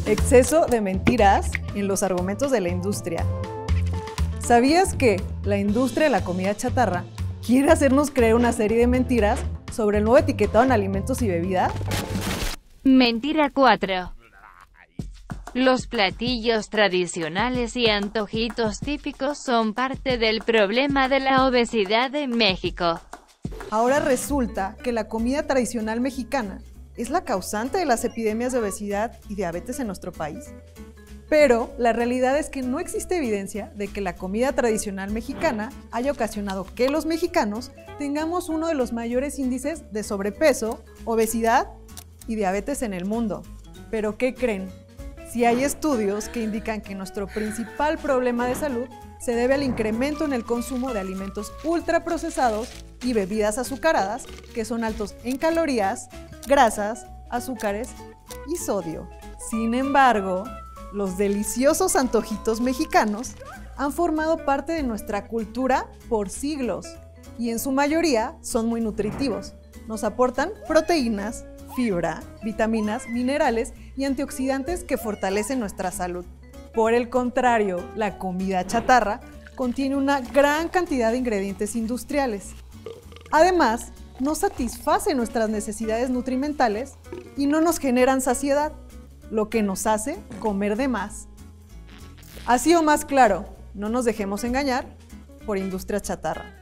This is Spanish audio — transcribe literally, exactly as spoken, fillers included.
Exceso de mentiras en los argumentos de la industria. ¿Sabías que la industria de la comida chatarra quiere hacernos creer una serie de mentiras sobre el nuevo etiquetado en alimentos y bebidas? Mentira cuatro. Los platillos tradicionales y antojitos típicos son parte del problema de la obesidad en México. Ahora resulta que la comida tradicional mexicana es la causante de las epidemias de obesidad y diabetes en nuestro país. Pero la realidad es que no existe evidencia de que la comida tradicional mexicana haya ocasionado que los mexicanos tengamos uno de los mayores índices de sobrepeso, obesidad y diabetes en el mundo. ¿Pero qué creen? Sí hay estudios que indican que nuestro principal problema de salud se debe al incremento en el consumo de alimentos ultraprocesados y bebidas azucaradas, que son altos en calorías, grasas, azúcares y sodio. Sin embargo, los deliciosos antojitos mexicanos han formado parte de nuestra cultura por siglos y en su mayoría son muy nutritivos. Nos aportan proteínas, fibra, vitaminas, minerales y antioxidantes que fortalecen nuestra salud. Por el contrario, la comida chatarra contiene una gran cantidad de ingredientes industriales. Además, no satisface nuestras necesidades nutrimentales y no nos generan saciedad, lo que nos hace comer de más. Así o más claro, no nos dejemos engañar por industria chatarra.